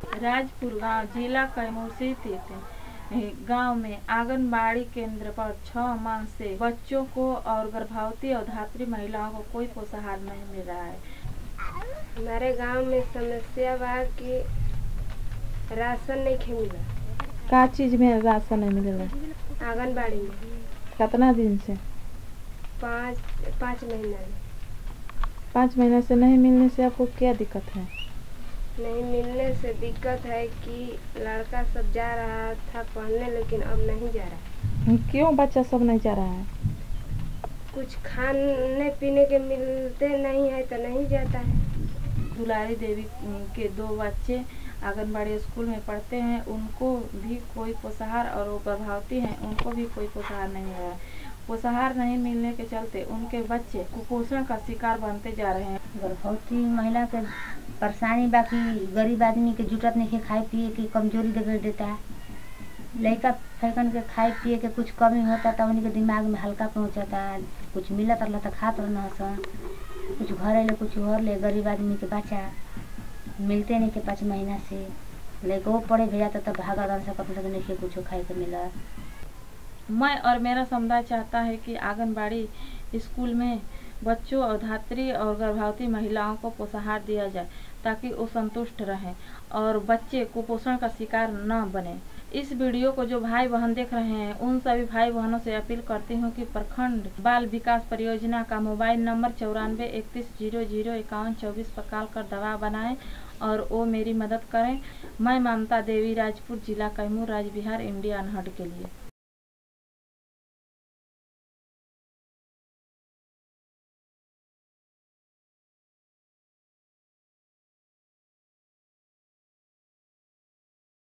राजपुर गांव जिला कैमूर स्थित गांव में आंगनबाड़ी केंद्र पर 6 माह से बच्चों को और गर्भवती और धात्री महिलाओं को कोई पोषाहार नहीं मिल रहा है। हमारे गांव में समस्या बा कि राशन नहीं मिला। का चीज में राशन नहीं मिलेला? आंगनबाड़ी में। कितना दिन से? 5 महीना। 5 महीने से नहीं मिलने से आपको क्या दिक्कत है? नहीं मिलने से दिक्कत है कि लड़का सब जा रहा था पढ़ने, लेकिन अब नहीं जा रहा। क्यों बच्चा सब नहीं जा रहा है? कुछ खाने पीने के मिलते नहीं है तो नहीं जाता है। दुलारी देवी के 2 बच्चे आंगनबाड़ी स्कूल में पढ़ते हैं, उनको भी कोई पोषाहार, और वो गर्भवती हैं उनको भी कोई पोषाहार नहीं मिल रहा है। पोषाहार नहीं मिलने के चलते उनके बच्चे कुपोषण का शिकार बनते जा रहे हैं। गर्भवती महिला के परेशानी बाकी गरीब आदमी के जुटत नहीं के खाए पिए की कमजोरी दे देता है। लड़का फैकन के खाए पिए के कुछ कमी होता तो उनके दिमाग में हल्का पहुँचता है, कुछ मिलत रहता खात रहना सन, कुछ घर ले कुछ और ले। गरीब आदमी के बच्चा मिलते नहीं के 5 महीना से लेके वो पढ़े भेजा तब भागा दन से कपड़े नहीं के कुछ खाए के मिला। मैं और मेरा समुदाय चाहता है कि आंगनबाड़ी स्कूल में बच्चों और धात्री और गर्भवती महिलाओं को पोषाहार दिया जाए ताकि वो संतुष्ट रहें और बच्चे कुपोषण का शिकार न बने। इस वीडियो को जो भाई बहन देख रहे हैं उन सभी भाई बहनों से अपील करती हूँ कि प्रखंड बाल विकास परियोजना का मोबाइल नंबर 9431005124 पर कॉल कर दवा बनाएं और वो मेरी मदद करें। मैं ममता देवी, राजपुर जिला कैमूर, राज्य बिहार, इंडिया अनहद के लिए।